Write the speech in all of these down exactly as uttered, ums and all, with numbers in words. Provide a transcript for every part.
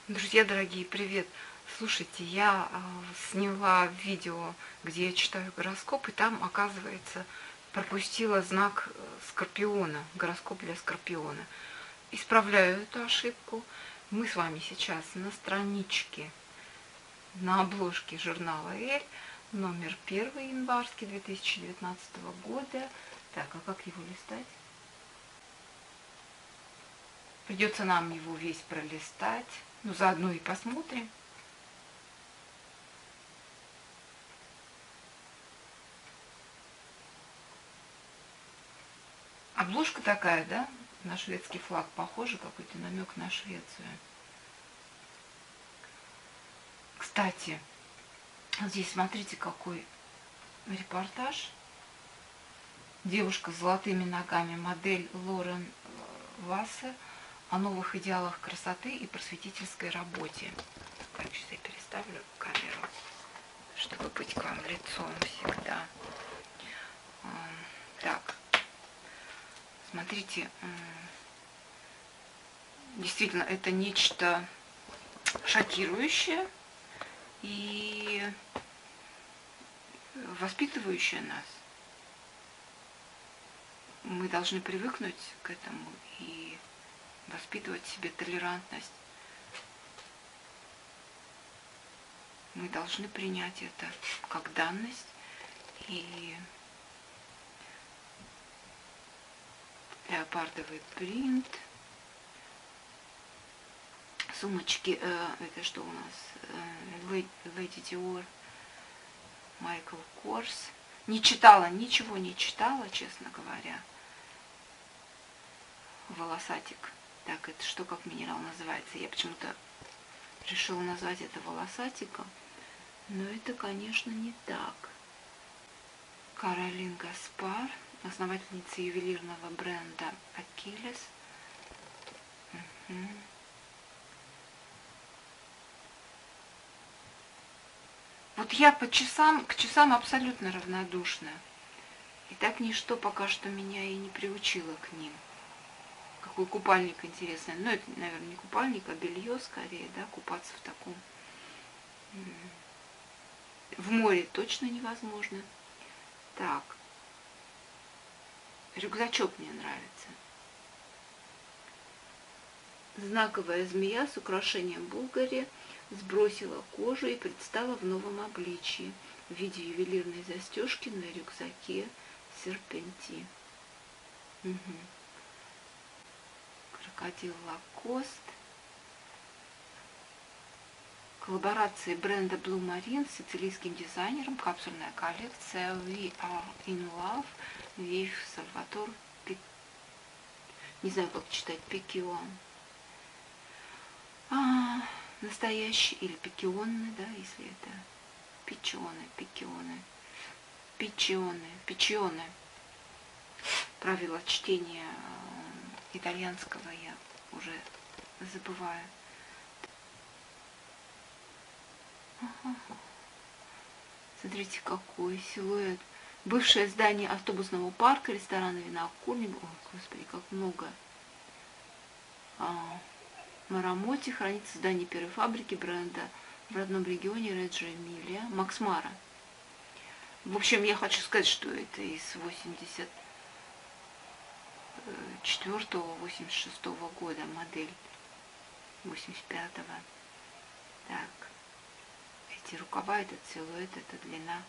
Друзья дорогие, привет! Слушайте, я а, сняла видео, где я читаю гороскоп, и там, оказывается, пропустила знак э, Скорпиона, гороскоп для Скорпиона. Исправляю эту ошибку. Мы с вами сейчас на страничке, на обложке журнала «Эль», номер первый, январский две тысячи девятнадцатого года. Так, а как его листать? Придется нам его весь пролистать. Ну, заодно и посмотрим. Обложка такая, да? На шведский флаг похоже, какой-то намек на Швецию. Кстати, вот здесь смотрите, какой репортаж. Девушка с золотыми ногами, модель Лорен Вассе, о новых идеалах красоты и просветительской работе. Так, сейчас я переставлю камеру, чтобы быть к вам лицом всегда. Так, смотрите, действительно, это нечто шокирующее и воспитывающее нас. Мы должны привыкнуть к этому и воспитывать в себе толерантность. Мы должны принять это как данность и леопардовый принт. Сумочки, э, это что у нас? Э, Lady Dior, Michael Kors. Не читала, ничего не читала, честно говоря. Волосатик. Так, это что, как минерал называется? Я почему-то решила назвать это волосатиком. Но это, конечно, не так. Каролин Гаспар, основательница ювелирного бренда Achilles. Угу. Вот я по часам, к часам абсолютно равнодушна. И так ничто пока что меня и не приучило к ним. Какой купальник интересный. Ну, это, наверное, не купальник, а белье скорее, да, купаться в таком. В море точно невозможно. Так. Рюкзачок мне нравится. Знаковая змея с украшением Булгари сбросила кожу и предстала в новом обличии в виде ювелирной застежки на рюкзаке Серпенти. Угу. Крокодил Лакост. Коллаборации бренда Blue Marine с сицилийским дизайнером. Капсульная коллекция We Are In Love. Вив Сальватор Пик... Не знаю, как читать. Пикион. А, настоящий или пикионы, да, если это пичоны, пикионы, пичоны, пичоны. Правила чтения итальянского я уже забываю. Смотрите, какой силуэт. Бывшее здание автобусного парка, ресторана Винокурни. Ой, господи, как много. А, Марамоти хранится в здании первой фабрики бренда в родном регионе Реджо Эмилия, Макс Мара. В общем, я хочу сказать, что это из восемьдесят четвёртого — восемьдесят шестого года модель, восемьдесят пятого. Так, эти рукава, этот силуэт, эта длина.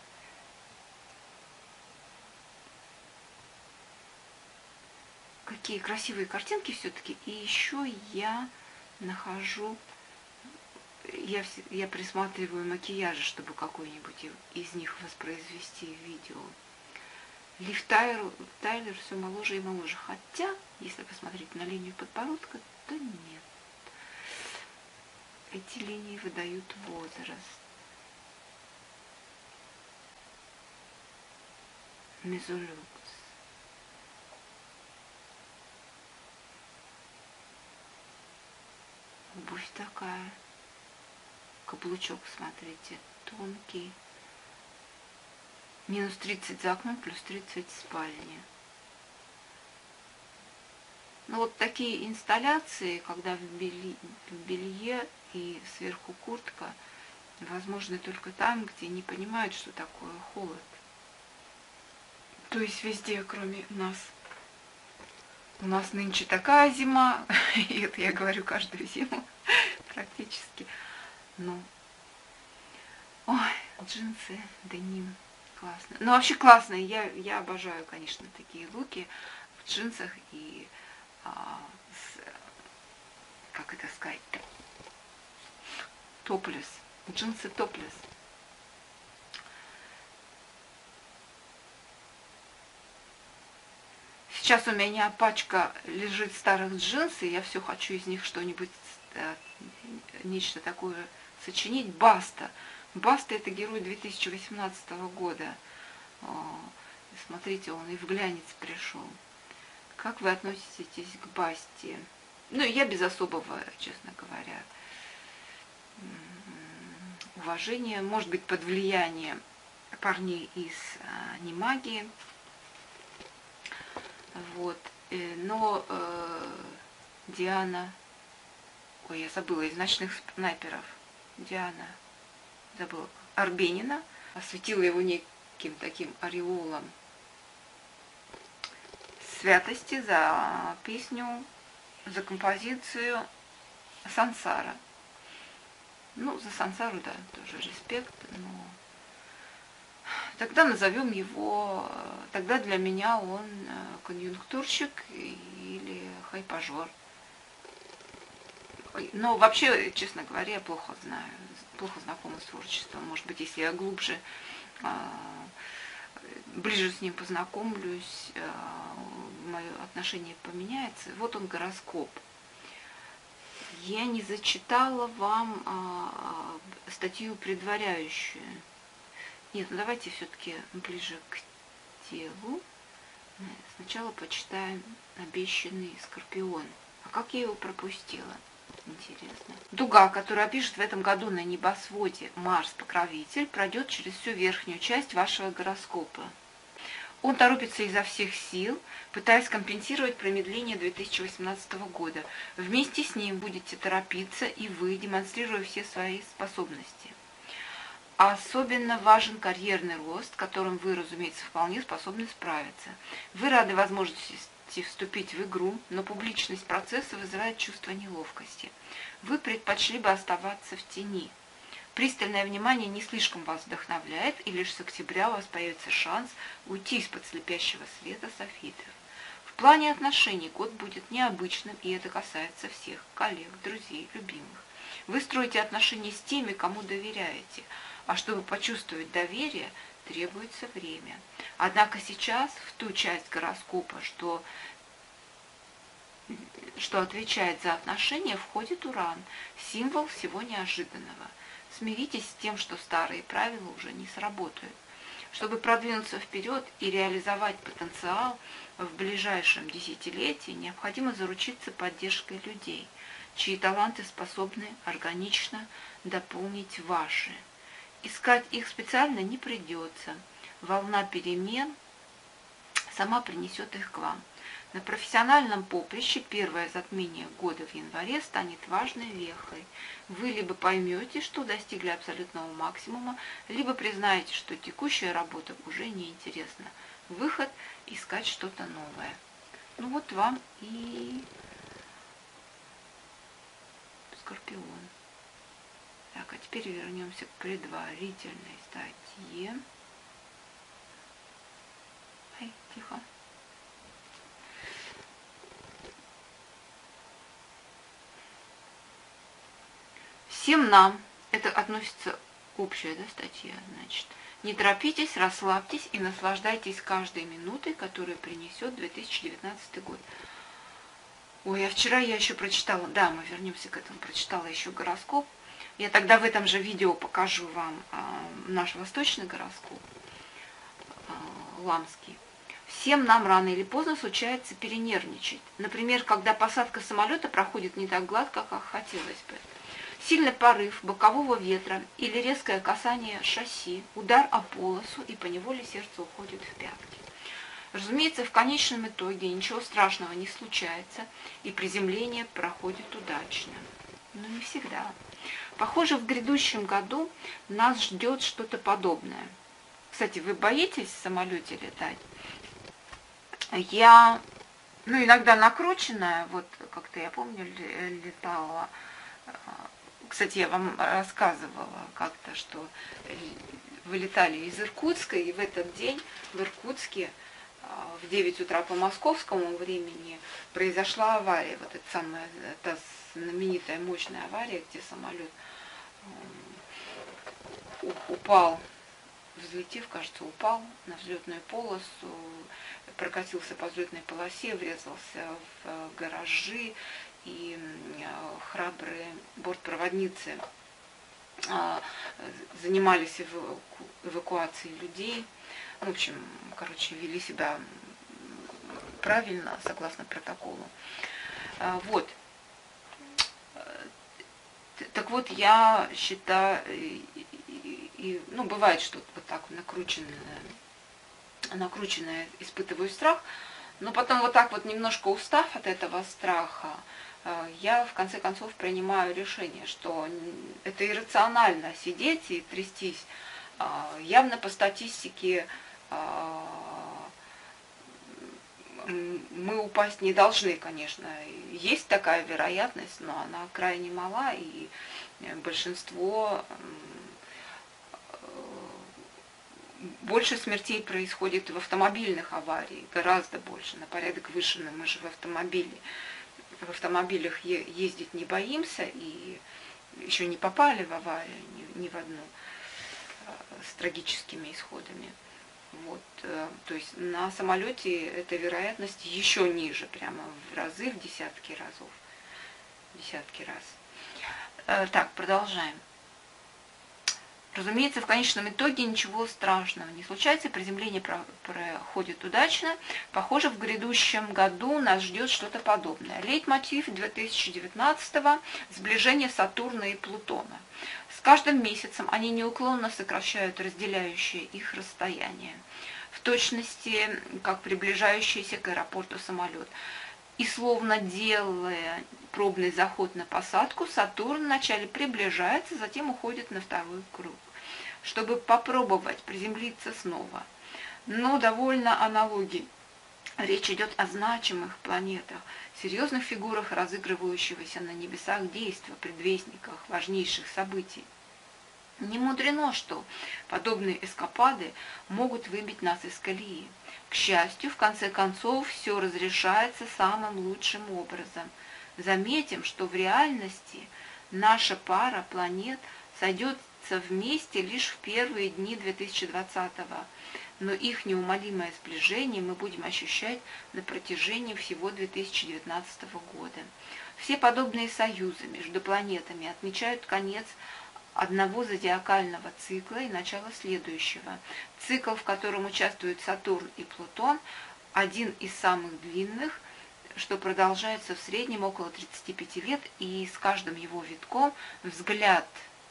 Какие красивые картинки все-таки. И еще я нахожу, я, я присматриваю макияжи, чтобы какой-нибудь из них воспроизвести в видео. Лив Тайлер, Тайлер все моложе и моложе. Хотя, если посмотреть на линию подбородка, то нет. Эти линии выдают возраст. Мезолюкс. Обувь такая. Каблучок, смотрите, тонкий. Минус тридцать за окном, плюс тридцать в спальне. Но вот такие инсталляции, когда в белье, в белье и сверху куртка, возможны только там, где не понимают, что такое холод. То есть везде, кроме нас. У нас нынче такая зима, и это я говорю каждую зиму практически. Ну, ой, джинсы, деним, классно. Ну, вообще классные, я, я обожаю, конечно, такие луки в джинсах и, а, с, как это сказать-то, топлес, джинсы топлес. Сейчас у меня пачка лежит старых джинсов, и я все хочу из них что-нибудь, нечто такое сочинить. Баста. Баста — это герой две тысячи восемнадцатого года. Смотрите, он и в глянец пришел. Как вы относитесь к Басте? Ну, я без особого, честно говоря, уважения. Может быть, под влиянием парней из Немагии. Вот. Но э, Диана, ой, я забыла, из «Ночных снайперов», Диана, забыла, Арбенина, осветила его неким таким ореолом святости за песню, за композицию «Сансара». Ну, за «Сансару», да, тоже респект, но тогда назовем его, тогда для меня он конъюнктурщик или хайпажор. Но вообще, честно говоря, я плохо знаю, плохо знакома с творчеством. Может быть, если я глубже, ближе с ним познакомлюсь, мое отношение поменяется. Вот он, гороскоп. Я не зачитала вам статью предваряющую. Нет, ну давайте все-таки ближе к телу. Сначала почитаем обещанный Скорпион. А как я его пропустила? Интересно. Дуга, которая пишет в этом году на небосводе Марс, покровитель, пройдет через всю верхнюю часть вашего гороскопа. Он торопится изо всех сил, пытаясь компенсировать промедление две тысячи восемнадцатого года. Вместе с ним будете торопиться и вы, демонстрируя все свои способности. Особенно важен карьерный рост, с которым вы, разумеется, вполне способны справиться. Вы рады возможности вступить в игру, но публичность процесса вызывает чувство неловкости. Вы предпочли бы оставаться в тени. Пристальное внимание не слишком вас вдохновляет, и лишь с октября у вас появится шанс уйти из-под слепящего света софитов. В плане отношений год будет необычным, и это касается всех коллег, друзей, любимых. Вы строите отношения с теми, кому доверяете, а чтобы почувствовать доверие, требуется время. Однако сейчас в ту часть гороскопа, что, что отвечает за отношения, входит Уран, символ всего неожиданного. Смиритесь с тем, что старые правила уже не сработают. Чтобы продвинуться вперед и реализовать потенциал в ближайшем десятилетии, необходимо заручиться поддержкой людей, чьи таланты способны органично дополнить ваши. Искать их специально не придется. Волна перемен сама принесет их к вам. На профессиональном поприще первое затмение года в январе станет важной вехой. Вы либо поймете, что достигли абсолютного максимума, либо признаете, что текущая работа уже неинтересна. Выход – искать что-то новое. Ну вот вам и Скорпион. Так, а теперь вернемся к предварительной статье. Ай, тихо. Всем нам, это относится к общей, да, статье, значит, не торопитесь, расслабьтесь и наслаждайтесь каждой минутой, которую принесет две тысячи девятнадцатый год. Ой, а вчера я еще прочитала, да, мы вернемся к этому, прочитала еще гороскоп. Я тогда в этом же видео покажу вам э, наш восточный гороскоп, э, ламский. Всем нам рано или поздно случается перенервничать. Например, когда посадка самолета проходит не так гладко, как хотелось бы. Сильный порыв бокового ветра или резкое касание шасси, удар о полосу, и поневоле сердце уходит в пятки. Разумеется, в конечном итоге ничего страшного не случается, и приземление проходит удачно. Но не всегда. Похоже, в грядущем году нас ждет что-то подобное. Кстати, вы боитесь в самолете летать? Я, ну, иногда накрученная, вот как-то я помню, летала. Кстати, я вам рассказывала как-то, что вылетали из Иркутска, и в этот день в Иркутске в девять утра по московскому времени произошла авария. Вот эта самая, та знаменитая мощная авария, где самолет упал, взлетев, кажется, упал на взлетную полосу, прокатился по взлетной полосе, врезался в гаражи, и храбрые бортпроводницы занимались эвакуацией людей. В общем, короче, вели себя правильно, согласно протоколу. Вот. Так вот, я считаю, и, ну, бывает, что вот так накрученное, накрученное испытываю страх, но потом вот так вот немножко устав от этого страха, я в конце концов принимаю решение, что это иррационально сидеть и трястись. Явно по статистике мы упасть не должны, конечно. Есть такая вероятность, но она крайне мала, и большинство, больше смертей происходит в автомобильных авариях, гораздо больше, на порядок выше, но мы же в автомобиле. В автомобилях ездить не боимся, и еще не попали в аварию ни, ни в одну с трагическими исходами. Вот, то есть на самолете эта вероятность еще ниже, прямо в разы, в десятки разов. Десятки раз. Так, продолжаем. Разумеется, в конечном итоге ничего страшного не случается, приземление проходит удачно. Похоже, в грядущем году нас ждет что-то подобное. Лейтмотив две тысячи девятнадцатого – сближение Сатурна и Плутона. С каждым месяцем они неуклонно сокращают разделяющее их расстояние, в точности, как приближающийся к аэропорту самолет. И словно делая пробный заход на посадку, Сатурн вначале приближается, затем уходит на второй круг, чтобы попробовать приземлиться снова. Но довольно аналогий. Речь идет о значимых планетах, серьезных фигурах разыгрывающегося на небесах действа, предвестниках важнейших событий. Не мудрено, что подобные эскапады могут выбить нас из колеи. К счастью, в конце концов, все разрешается самым лучшим образом. Заметим, что в реальности наша пара планет сойдется вместе лишь в первые дни две тысячи двадцатого, но их неумолимое сближение мы будем ощущать на протяжении всего две тысячи девятнадцатого года. Все подобные союзы между планетами отмечают конец одного зодиакального цикла и начало следующего. Цикл, в котором участвуют Сатурн и Плутон, один из самых длинных, что продолжается в среднем около тридцати пяти лет, и с каждым его витком взгляд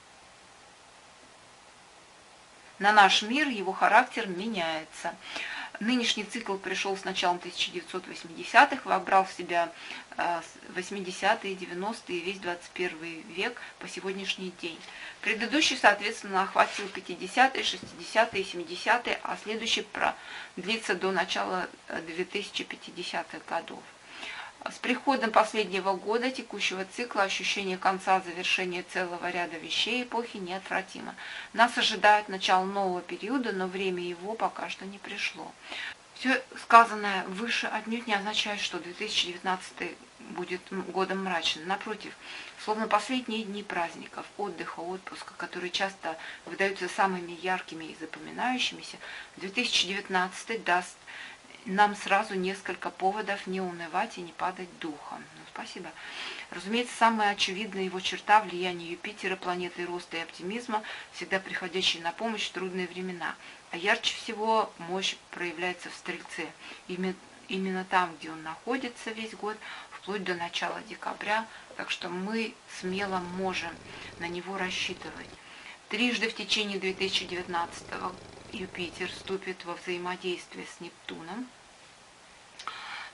на наш мир, его характер меняется. Нынешний цикл пришел с началом тысяча девятьсот восьмидесятых, вобрал в себя восьмидесятые, девяностые и весь двадцать первый век по сегодняшний день. Предыдущий, соответственно, охватил пятидесятые, шестидесятые, семидесятые, а следующий продлится до начала две тысячи пятидесятых годов. С приходом последнего года текущего цикла ощущение конца завершения целого ряда вещей эпохи неотвратимо. Нас ожидает начало нового периода, но время его пока что не пришло. Все сказанное выше отнюдь не означает, что две тысячи девятнадцатый будет годом мрачным. Напротив, словно последние дни праздников, отдыха, отпуска, которые часто выдаются самыми яркими и запоминающимися, две тысячи девятнадцатый даст нам сразу несколько поводов не унывать и не падать духом. Ну, спасибо. Разумеется, самая очевидная его черта – влияние Юпитера, планеты роста и оптимизма, всегда приходящей на помощь в трудные времена. А ярче всего мощь проявляется в Стрельце. Именно, именно там, где он находится весь год, вплоть до начала декабря, так что мы смело можем на него рассчитывать. Трижды в течение две тысячи девятнадцатого Юпитер вступит во взаимодействие с Нептуном,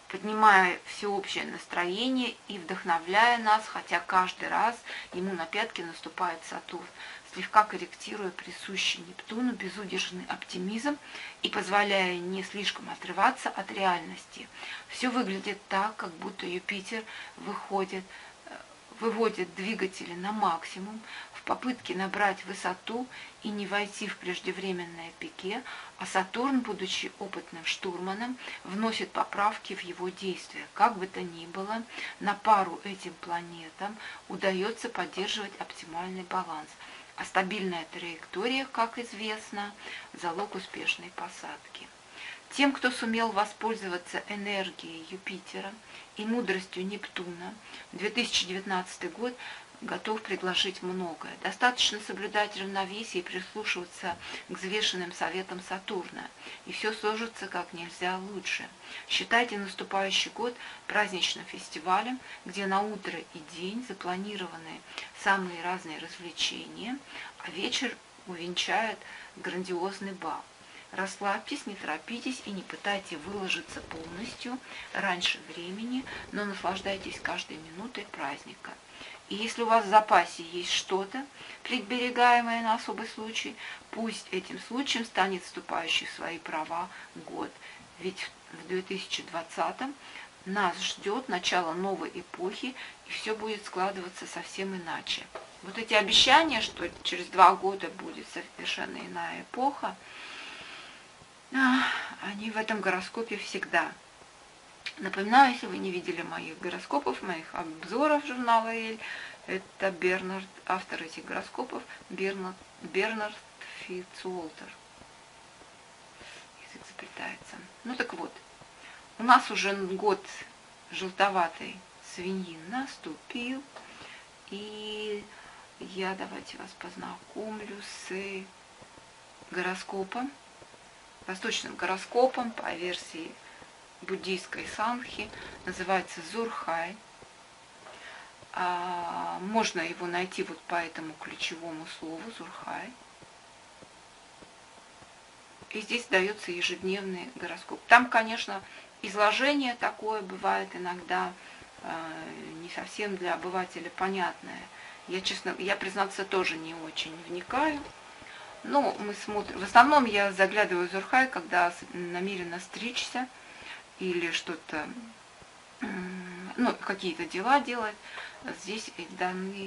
поднимая всеобщее настроение и вдохновляя нас, хотя каждый раз ему на пятки наступает Сатурн, слегка корректируя присущий Нептуну безудержный оптимизм и позволяя не слишком отрываться от реальности. Все выглядит так, как будто Юпитер выходит, выводит двигатели на максимум в попытке набрать высоту и не войти в преждевременное пике, а Сатурн, будучи опытным штурманом, вносит поправки в его действия. Как бы то ни было, на пару этим планетам удается поддерживать оптимальный баланс. А стабильная траектория, как известно, залог успешной посадки. Тем, кто сумел воспользоваться энергией Юпитера и мудростью Нептуна, две тысячи девятнадцатый год готов предложить многое. Достаточно соблюдать равновесие и прислушиваться к взвешенным советам Сатурна, и все сложится как нельзя лучше. Считайте наступающий год праздничным фестивалем, где на утро и день запланированы самые разные развлечения, а вечер увенчает грандиозный бал. Расслабьтесь, не торопитесь и не пытайтесь выложиться полностью раньше времени, но наслаждайтесь каждой минутой праздника. И если у вас в запасе есть что-то, приберегаемое на особый случай, пусть этим случаем станет вступающий в свои права год. Ведь в две тысячи двадцатом нас ждет начало новой эпохи, и все будет складываться совсем иначе. Вот эти обещания, что через два года будет совершенно иная эпоха, они в этом гороскопе всегда. Напоминаю, если вы не видели моих гороскопов, моих обзоров журнала «Эль», это Бернард, автор этих гороскопов, Бернард, Бернард Фицуолтер. Язык заплетается. Ну так вот, у нас уже год желтоватой свиньи наступил, и я давайте вас познакомлю с гороскопом, восточным гороскопом по версии буддийской санхи, называется Зурхай. А, можно его найти вот по этому ключевому слову Зурхай. И здесь дается ежедневный гороскоп. Там, конечно, изложение такое бывает иногда э, не совсем для обывателя понятное. Я, честно, я, признаться, тоже не очень вникаю. Но мы смотрим. В основном я заглядываю в Зурхай, когда намерена стричься или что-то, ну, какие-то дела делать. Здесь даны,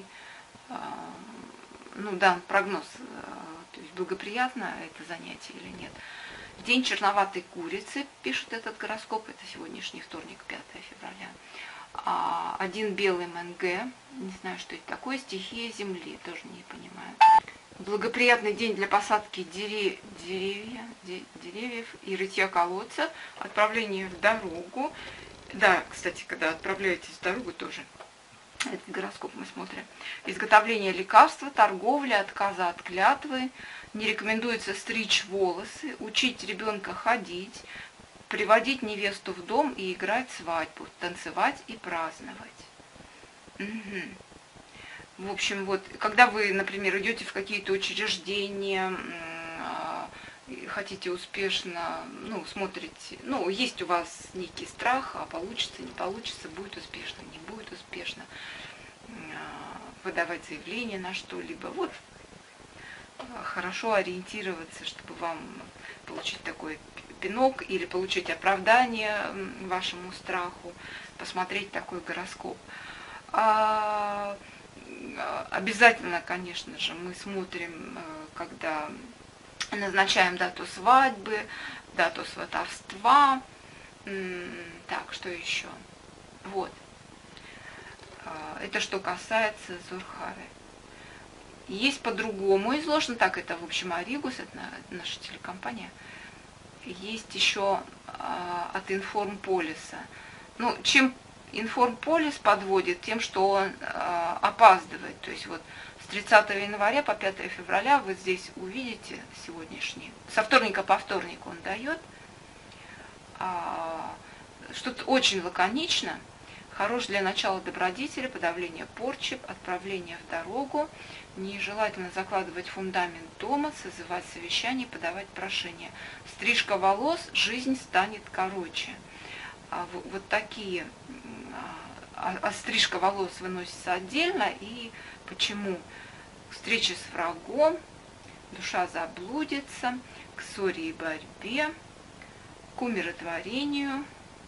ну, дан прогноз, то есть благоприятно это занятие или нет. День черноватой курицы, пишет этот гороскоп, это сегодняшний вторник, пятое февраля. Один белый МНГ, не знаю, что это такое, стихия земли, тоже не понимаю. Благоприятный день для посадки дерев... деревья, деревьев и рытья колодца, отправление в дорогу. Да, кстати, когда отправляетесь в дорогу тоже, этот гороскоп мы смотрим. Изготовление лекарства, торговля, отказа от клятвы. Не рекомендуется стричь волосы, учить ребенка ходить, приводить невесту в дом и играть свадьбу, танцевать и праздновать. Угу. В общем, вот, когда вы, например, идете в какие-то учреждения, хотите успешно, ну, смотрите, ну, есть у вас некий страх, а получится, не получится, будет успешно, не будет успешно, выдавать заявление на что-либо. Вот, хорошо ориентироваться, чтобы вам получить такой пинок или получить оправдание вашему страху, посмотреть такой гороскоп. А обязательно, конечно же, мы смотрим, когда назначаем дату свадьбы, дату сватовства. Так, что еще? Вот. Это что касается Зурхая. Есть по-другому изложено, так это, в общем, Оригус, это наша телекомпания. Есть еще от Информполиса. Ну, чем Информполис подводит, тем, что он э, опаздывает. То есть вот с тридцатого января по пятое февраля вы здесь увидите сегодняшний. Со вторника по вторник он дает. А, что-то очень лаконично. Хорош для начала добродетели, подавления порчи, отправления в дорогу. Нежелательно закладывать фундамент дома, созывать совещание, подавать прошения. Стрижка волос, жизнь станет короче. а, вот такие, а, а стрижка волос выносится отдельно. И почему? К встрече с врагом, душа заблудится, к ссоре и борьбе, к умиротворению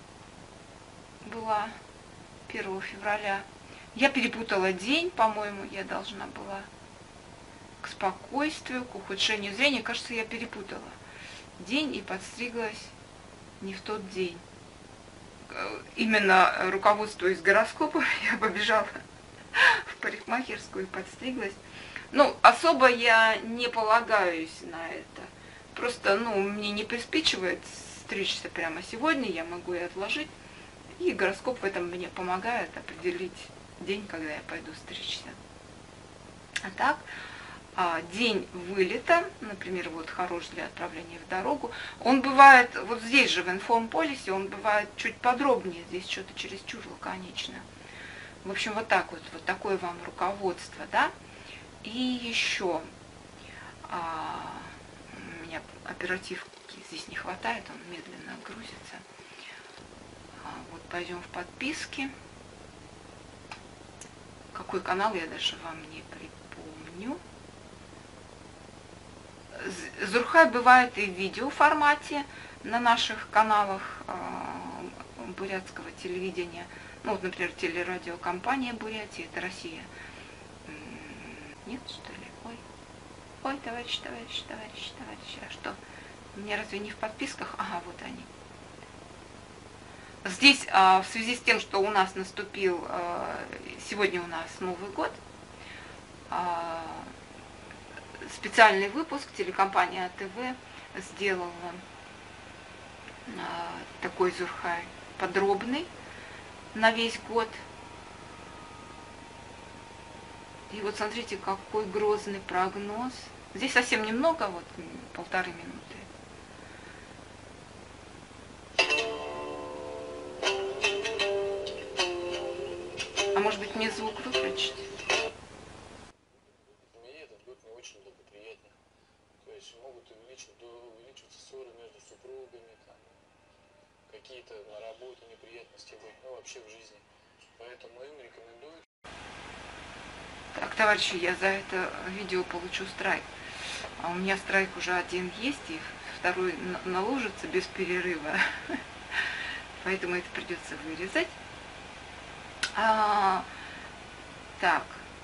была первого февраля. Я перепутала день, по-моему, я должна была к спокойствию, к ухудшению зрения. Кажется, я перепутала день и подстриглась не в тот день. Именно руководствуясь гороскопом, я побежала в парикмахерскую и подстриглась. Ну, особо я не полагаюсь на это. Просто, ну, мне не приспичивает стричься прямо сегодня, я могу и отложить. И гороскоп в этом мне помогает определить день, когда я пойду стричься. А так, день вылета, например, вот хорош для отправления в дорогу, он бывает, вот здесь же в информполисе, он бывает чуть подробнее, здесь что-то чересчур лаконично. В общем, вот так вот, вот такое вам руководство, да. И еще а, у меня оперативки здесь не хватает, он медленно грузится. А, вот пойдем в подписки. Какой канал, я даже вам не припомню. Зурхай бывает и в видеоформате на наших каналах э, бурятского телевидения. Ну вот, например, телерадиокомпания Бурятия, это Россия. Нет, что ли? Ой, ой, товарищ, товарищ, товарищ, товарищ, а что? У меня разве не в подписках? Ага, вот они. Здесь э, в связи с тем, что у нас наступил, э, сегодня у нас Новый год, э, специальный выпуск телекомпания АТВ сделала э, такой Зурхай подробный на весь год. И вот смотрите, какой грозный прогноз. Здесь совсем немного, вот полторы минуты. А может быть мне звук выключить? Очень благоприятно. То есть могут увеличиваться, увеличиваться ссоры между супругами, там, какие-то на работе неприятности быть, ну вообще в жизни. Поэтому им рекомендую. Так, товарищи, я за это видео получу страйк. А у меня страйк уже один есть, и второй наложится без перерыва. Поэтому это придется вырезать. А, так.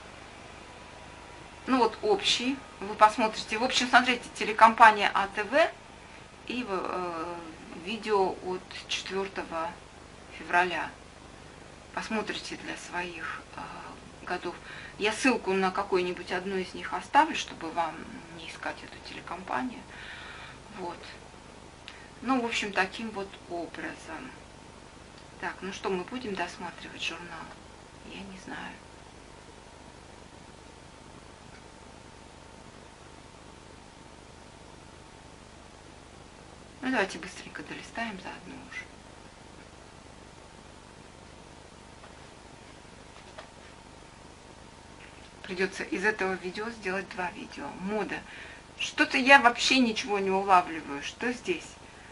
Ну вот общий, вы посмотрите. В общем, смотрите, телекомпания АТВ и э, видео от четвёртого февраля. Посмотрите для своих э, годов. Я ссылку на какую-нибудь одну из них оставлю, чтобы вам не искать эту телекомпанию. Вот. Ну, в общем, таким вот образом. Так, ну что, мы будем досматривать журнал? Я не знаю. Ну, давайте быстренько долистаем заодно уже. Придется из этого видео сделать два видео. Мода. Что-то я вообще ничего не улавливаю. Что здесь?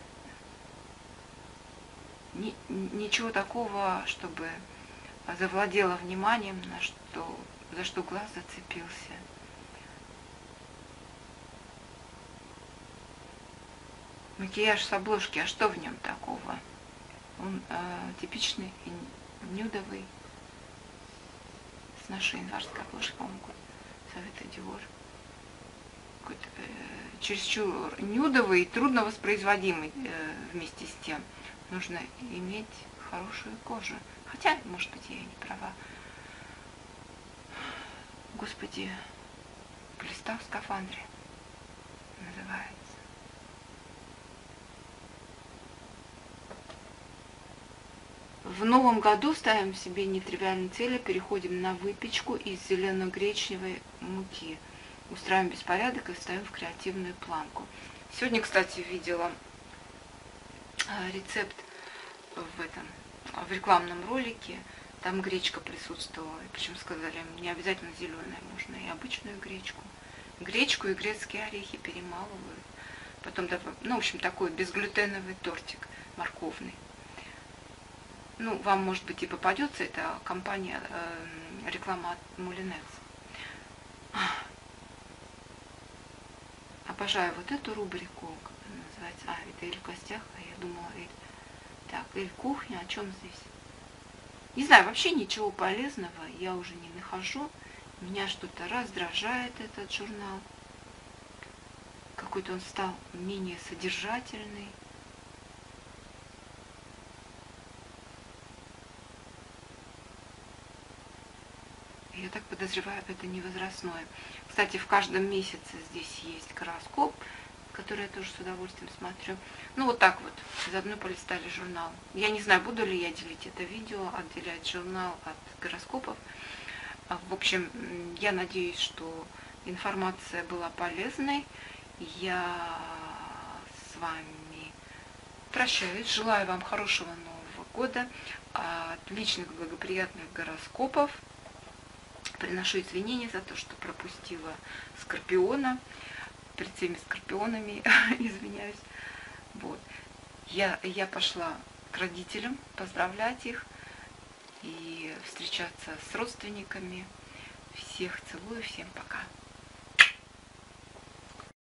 Ни, ничего такого, чтобы завладело вниманием, на что, за что глаз зацепился. Макияж с обложки, а что в нем такого? Он э, типичный, нюдовый, с нашей январской обложкой, по-моему, Совета Диор. Какой-то э, чересчур нюдовый и трудно воспроизводимый э, вместе с тем. Нужно иметь хорошую кожу. Хотя, может быть, я и не права. Господи, глиста в скафандре называется. В новом году ставим себе нетривиальные цели, переходим на выпечку из зелено-гречневой муки. Устраиваем беспорядок и ставим в креативную планку. Сегодня, кстати, видела рецепт в этом, в рекламном ролике. Там гречка присутствовала. Причем сказали, не обязательно зеленая, можно и обычную гречку. Гречку и грецкие орехи перемалывают. Потом, ну, в общем, такой безглютеновый тортик морковный. Ну, вам, может быть, и попадется, это компания, э, реклама от Мулинекс. Обожаю вот эту рубрику, как она называется, а, это Эль в гостях, а я думала, Эль. Так, Эль кухня, о чем здесь? Не знаю, вообще ничего полезного я уже не нахожу. Меня что-то раздражает этот журнал. Какой-то он стал менее содержательный. Я так подозреваю, это не возрастное. Кстати, в каждом месяце здесь есть гороскоп, который я тоже с удовольствием смотрю. Ну, вот так вот, заодно полистали журнал. Я не знаю, буду ли я делить это видео, отделять журнал от гороскопов. В общем, я надеюсь, что информация была полезной. Я с вами прощаюсь. Желаю вам хорошего Нового года, отличных, благоприятных гороскопов. Приношу извинения за то, что пропустила Скорпиона. Перед всеми скорпионами извиняюсь. Вот. Я, я пошла к родителям, поздравлять их и встречаться с родственниками. Всех целую, всем пока.